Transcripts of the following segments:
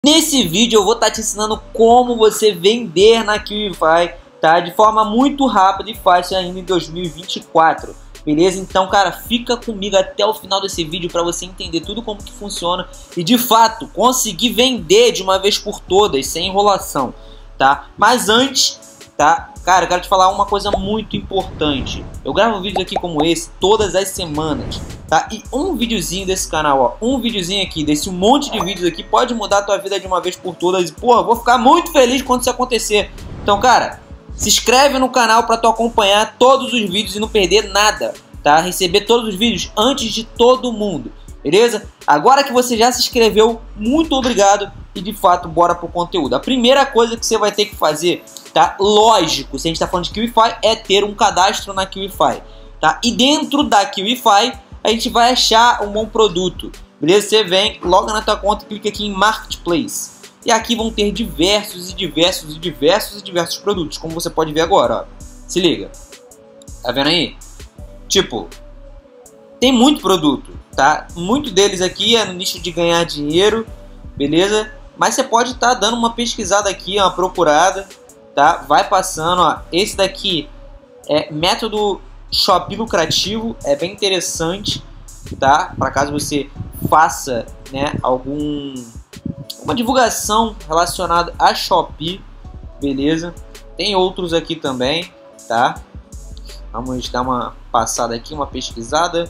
Nesse vídeo eu vou estar te ensinando como você vender na QIFI, tá? De forma muito rápida e fácil ainda em 2024, beleza? Então, cara, fica comigo até o final desse vídeo para você entender tudo como que funciona e, de fato, conseguir vender de uma vez por todas, sem enrolação, tá? Mas antes, tá? Cara, eu quero te falar uma coisa muito importante. Eu gravo vídeos aqui como esse todas as semanas, tá? E um videozinho desse canal, ó, um videozinho aqui, desse monte de vídeos aqui, pode mudar a tua vida de uma vez por todas. E, porra, vou ficar muito feliz quando isso acontecer. Então, cara, se inscreve no canal pra tu acompanhar todos os vídeos e não perder nada, tá? Receber todos os vídeos antes de todo mundo, beleza? Agora que você já se inscreveu, muito obrigado e, de fato, bora pro conteúdo. A primeira coisa que você vai ter que fazer, tá? Lógico, se a gente tá falando de QIFI, é ter um cadastro na QIFI, tá? E dentro da QIFI, a gente vai achar um bom produto, beleza? Você vem, loga na tua conta e clica aqui em Marketplace. E aqui vão ter diversos produtos, como você pode ver agora, ó. Se liga. Tá vendo aí? Tipo, tem muito produto, tá? Muito deles aqui é no nicho de ganhar dinheiro, beleza? Mas você pode estar dando uma pesquisada aqui, uma procurada, tá? Vai passando, ó. Esse daqui é método Shopee lucrativo, é bem interessante, tá? Para caso você faça, né, uma divulgação relacionada a Shopee, beleza? Tem outros aqui também, tá? Vamos dar uma passada aqui, uma pesquisada.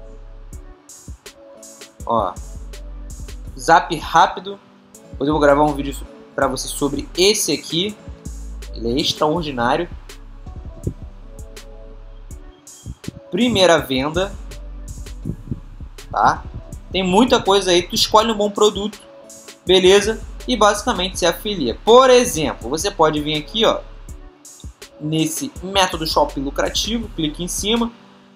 Ó, Zap rápido. Depois eu vou gravar um vídeo para você sobre esse aqui. Ele é extraordinário. Primeira venda, tá? Tem muita coisa aí, tu escolhe um bom produto, beleza? E basicamente se afilia. Por exemplo, você pode vir aqui, ó, nesse método Shopee lucrativo, clique em cima,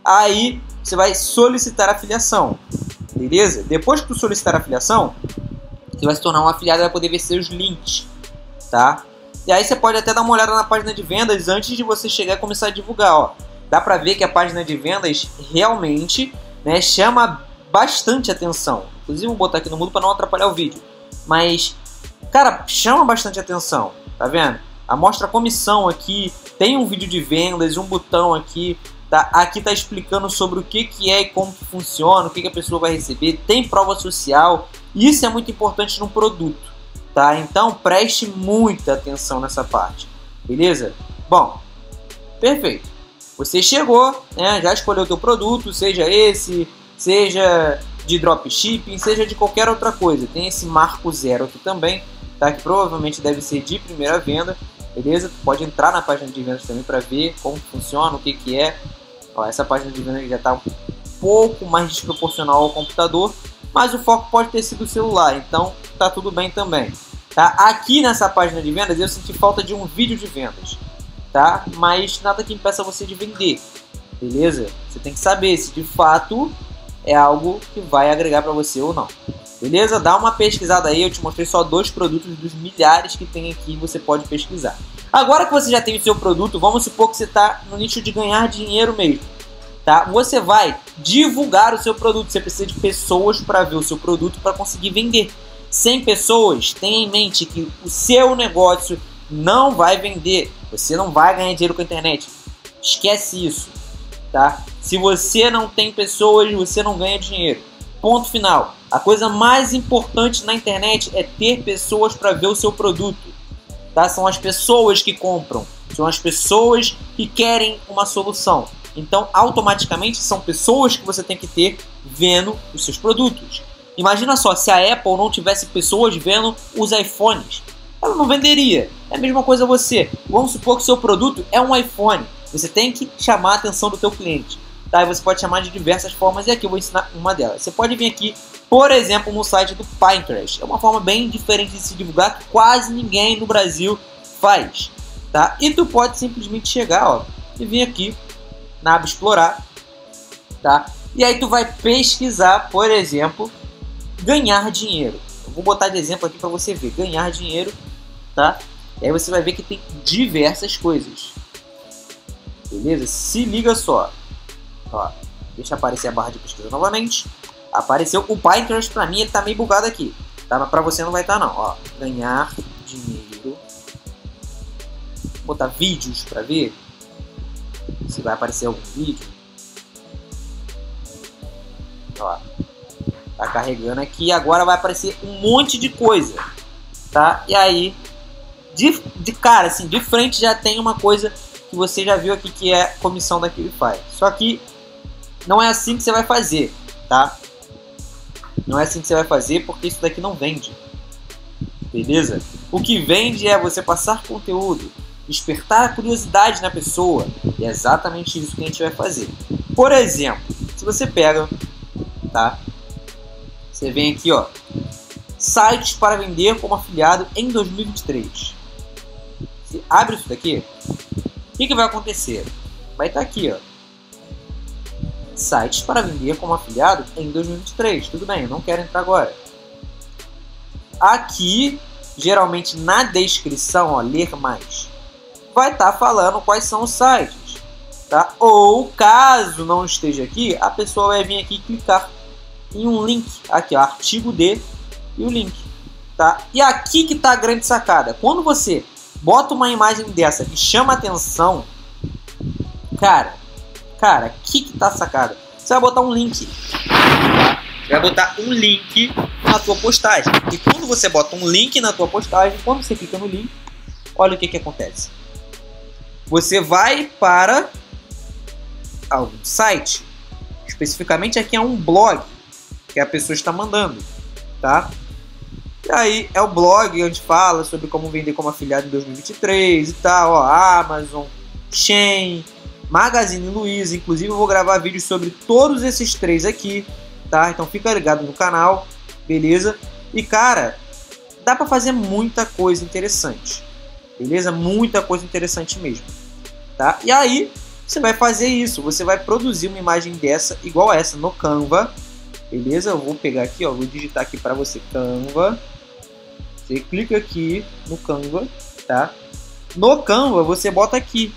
aí você vai solicitar afiliação, beleza? Depois que tu solicitar a afiliação, você vai se tornar um afiliado e vai poder ver seus links, tá? E aí você pode até dar uma olhada na página de vendas antes de você chegar e começar a divulgar, ó. Dá pra ver que a página de vendas realmente, né, chama bastante atenção. Inclusive vou botar aqui no mudo para não atrapalhar o vídeo. Mas, cara, chama bastante atenção, tá vendo? A mostra comissão aqui, tem um vídeo de vendas, um botão aqui, tá? Aqui tá explicando sobre o que é e como que funciona, o que a pessoa vai receber, tem prova social. Isso é muito importante no produto, tá? Então preste muita atenção nessa parte, beleza? Bom, perfeito. Você chegou, né, já escolheu o teu produto, seja esse, seja de dropshipping, seja de qualquer outra coisa. Tem esse marco zero aqui também, tá? Que provavelmente deve ser de primeira venda, beleza? Tu pode entrar na página de vendas também para ver como funciona, o que é. Ó, essa página de vendas já está um pouco mais desproporcional ao computador, mas o foco pode ter sido o celular, então tá tudo bem também, tá? Aqui nessa página de vendas eu senti falta de um vídeo de vendas, tá? Mas nada que impeça você de vender, beleza? Você tem que saber se de fato é algo que vai agregar para você ou não, beleza? Dá uma pesquisada aí, eu te mostrei só 2 produtos dos milhares que tem aqui, você pode pesquisar. Agora que você já tem o seu produto, vamos supor que você está no nicho de ganhar dinheiro mesmo, tá? Você vai divulgar o seu produto, você precisa de pessoas para ver o seu produto para conseguir vender. Sem pessoas, tenha em mente que o seu negócio não vai vender, você não vai ganhar dinheiro com a internet, esquece isso, tá? Se você não tem pessoas, você não ganha dinheiro, ponto final. A coisa mais importante na internet é ter pessoas para ver o seu produto, tá? São as pessoas que compram, são as pessoas que querem uma solução, então automaticamente são pessoas que você tem que ter vendo os seus produtos. Imagina só, se a Apple não tivesse pessoas vendo os iPhones, ela não venderia. É a mesma coisa você. Vamos supor que o seu produto é um iPhone. Você tem que chamar a atenção do teu cliente, tá? E você pode chamar de diversas formas e aqui eu vou ensinar uma delas. Você pode vir aqui, por exemplo, no site do Pinterest. É uma forma bem diferente de se divulgar que quase ninguém no Brasil faz, tá? E tu pode simplesmente chegar, ó, e vir aqui na aba explorar, tá? E aí tu vai pesquisar, por exemplo, ganhar dinheiro. Eu vou botar de exemplo aqui para você ver, ganhar dinheiro, tá? E aí você vai ver que tem diversas coisas, beleza? Se liga só, ó, deixa aparecer a barra de pesquisa novamente. Apareceu o Pinterest, para mim ele tá meio bugado aqui, tá? Mas pra você não vai estar não, ó. Ganhar dinheiro. Vou botar vídeos pra ver se vai aparecer algum vídeo. Ó, tá carregando aqui, agora vai aparecer um monte de coisa, tá? E aí, de cara, assim, de frente já tem uma coisa que você já viu aqui, que é comissão da QuickFi. Só que não é assim que você vai fazer, tá? Não é assim que você vai fazer, porque isso daqui não vende, beleza? O que vende é você passar conteúdo, despertar a curiosidade na pessoa. E é exatamente isso que a gente vai fazer. Por exemplo, se você pega, tá? Você vem aqui, ó, sites para vender como afiliado em 2023. Você abre isso daqui, o que vai acontecer? Vai estar aqui, ó, sites para vender como afiliado em 2023. Tudo bem, eu não quero entrar agora. Aqui, geralmente na descrição, ó, ler mais, vai estar falando quais são os sites, tá? Ou caso não esteja aqui, a pessoa vai vir aqui e clicar em um link, aqui, ó, artigo D e o link, tá? E aqui que tá a grande sacada. Quando você bota uma imagem dessa que chama atenção, cara, aqui que tá a sacada. Você vai botar um link, tá? Você vai botar um link na tua postagem. E quando você bota um link na tua postagem, quando você clica no link, olha o que acontece. Você vai para algum site, especificamente aqui é um blog que a pessoa está mandando, tá? E aí é o blog onde fala sobre como vender como afiliado em 2023 e tal, ó, Amazon, Shein, Magazine Luiza. Inclusive eu vou gravar vídeos sobre todos esses três aqui, tá? Então fica ligado no canal, beleza? E cara, dá para fazer muita coisa interessante, beleza? Muita coisa interessante mesmo, tá? E aí você vai fazer isso, você vai produzir uma imagem dessa, igual essa, no Canva, beleza? Eu vou pegar aqui, ó, vou digitar aqui para você Canva. Você clica aqui no Canva, tá? No Canva você bota aqui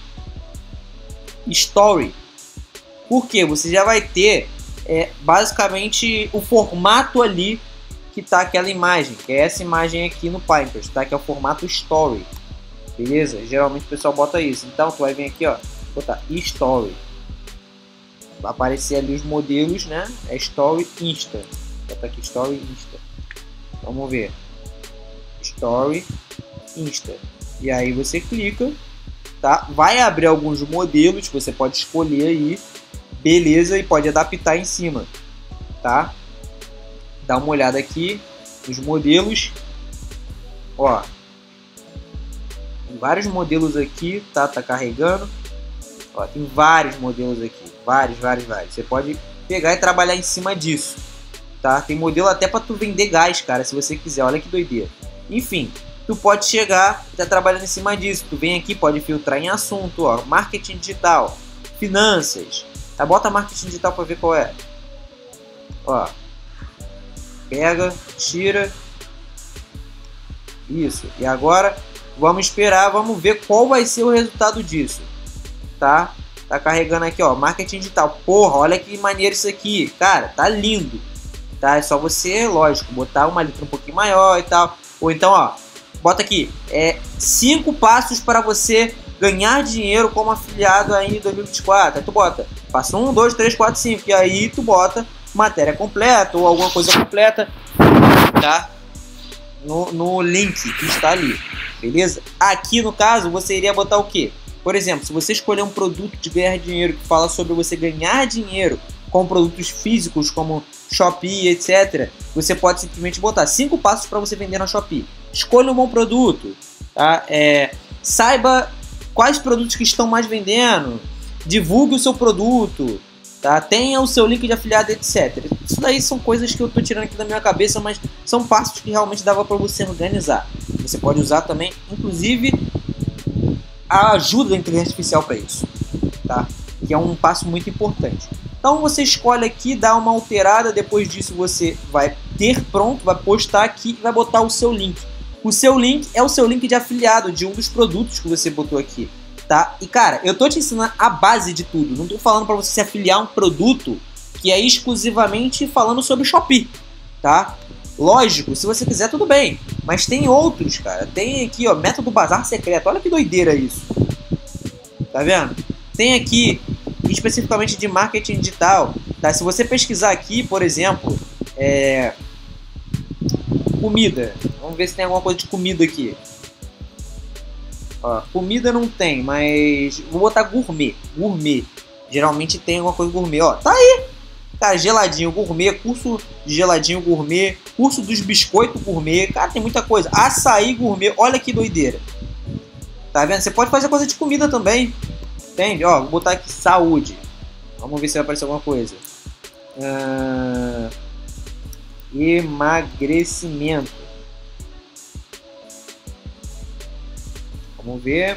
Story. Por quê? Você já vai ter basicamente o formato ali que tá aquela imagem, que é essa imagem aqui no Pinterest, tá? Que é o formato Story, beleza? Geralmente o pessoal bota isso. Então tu vai vir aqui, ó, botar Story. Vai aparecer ali os modelos, né? É Story Insta. Bota aqui Story Insta. Vamos ver. Story Insta. E aí você clica, tá? Vai abrir alguns modelos que você pode escolher aí, beleza? E pode adaptar em cima, tá? Dá uma olhada aqui nos modelos, ó. Tem vários modelos aqui, tá? Tá carregando. Ó, tem vários modelos aqui, vários. Você pode pegar e trabalhar em cima disso, tá? Tem modelo até para tu vender gás, cara, se você quiser. Olha que doideira. Enfim, tu pode chegar e tá trabalhando em cima disso. Tu vem aqui, pode filtrar em assunto, ó, marketing digital, finanças. Tá, bota marketing digital para ver qual é. Ó, pega, tira. Isso. E agora vamos esperar, vamos ver qual vai ser o resultado disso. Tá? Tá carregando aqui, ó, marketing digital. Porra, olha que maneiro isso aqui. Cara, tá lindo. Tá? É só você, lógico, botar uma letra um pouquinho maior e tal. Ou então, ó, bota aqui, 5 passos para você ganhar dinheiro como afiliado aí em 2024. Aí tu bota, passo 1, 2, 3, 4, 5. E aí tu bota matéria completa ou alguma coisa completa, tá? No link que está ali, beleza? Aqui no caso, você iria botar o quê? Por exemplo, se você escolher um produto de ganhar dinheiro que fala sobre você ganhar dinheiro com produtos físicos como Shopee, etc., você pode simplesmente botar 5 passos para você vender na Shopee. Escolha um bom produto, tá? Saiba quais produtos que estão mais vendendo, divulgue o seu produto, tá? Tenha o seu link de afiliado, etc. Isso daí são coisas que eu estou tirando aqui da minha cabeça, mas são passos que realmente dava para você organizar. Você pode usar também, inclusive, a ajuda da inteligência artificial para isso, tá? Que é um passo muito importante. Então você escolhe aqui, dá uma alterada, depois disso você vai ter pronto, vai postar aqui e vai botar o seu link. O seu link é o seu link de afiliado de um dos produtos que você botou aqui, tá? E cara, eu tô te ensinando a base de tudo, não tô falando para você se afiliar a um produto que é exclusivamente falando sobre Shopee, tá? Lógico, se você quiser, tudo bem. Mas tem outros, cara. Tem aqui, ó, método bazar secreto. Olha que doideira isso. Tá vendo? Tem aqui, especificamente de marketing digital. Tá? Se você pesquisar aqui, por exemplo, comida. Vamos ver se tem alguma coisa de comida aqui. Ó, comida não tem, mas vou botar gourmet. Gourmet. Geralmente tem alguma coisa gourmet. Ó, tá aí. Cara, geladinho gourmet, curso de geladinho gourmet, curso dos biscoitos gourmet. Cara, tem muita coisa. Açaí gourmet. Olha que doideira. Tá vendo? Você pode fazer coisa de comida também. Entende? Ó, vou botar aqui saúde. Vamos ver se vai aparecer alguma coisa. Emagrecimento. Vamos ver.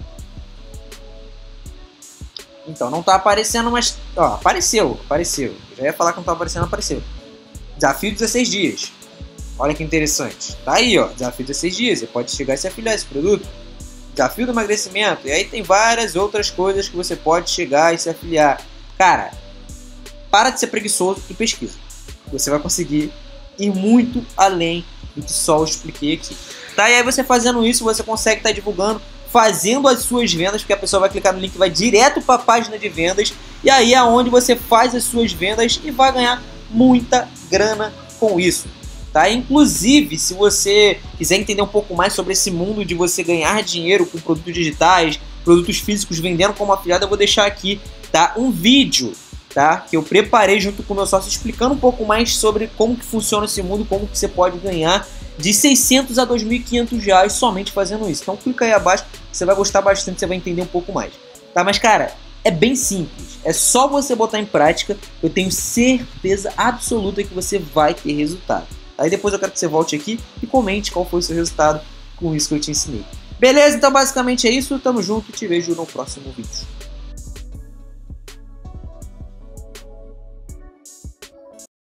Então, não tá aparecendo, mas... Ó, apareceu. Já ia falar que não tá aparecendo, apareceu. Desafio 16 dias. Olha que interessante. Tá aí, ó. Desafio 16 dias. Você pode chegar e se afiliar a esse produto. Desafio do emagrecimento. E aí tem várias outras coisas que você pode chegar e se afiliar. Cara, para de ser preguiçoso e pesquisa. Você vai conseguir ir muito além do que só eu expliquei aqui. Tá? E aí você fazendo isso, você consegue estar divulgando, fazendo as suas vendas, porque a pessoa vai clicar no link e vai direto para a página de vendas. E aí é onde você faz as suas vendas e vai ganhar muita grana com isso. Tá? Inclusive, se você quiser entender um pouco mais sobre esse mundo de você ganhar dinheiro com produtos digitais, produtos físicos vendendo como afiliado, eu vou deixar aqui, tá, um vídeo, tá, que eu preparei junto com o meu sócio explicando um pouco mais sobre como que funciona esse mundo, como que você pode ganhar de 600 a 2.500 reais somente fazendo isso. Então clica aí abaixo, você vai gostar bastante, você vai entender um pouco mais. Tá? Mas cara, é bem simples, é só você botar em prática, eu tenho certeza absoluta que você vai ter resultado. Aí depois eu quero que você volte aqui e comente qual foi o seu resultado com isso que eu te ensinei. Beleza? Então basicamente é isso, tamo junto, te vejo no próximo vídeo.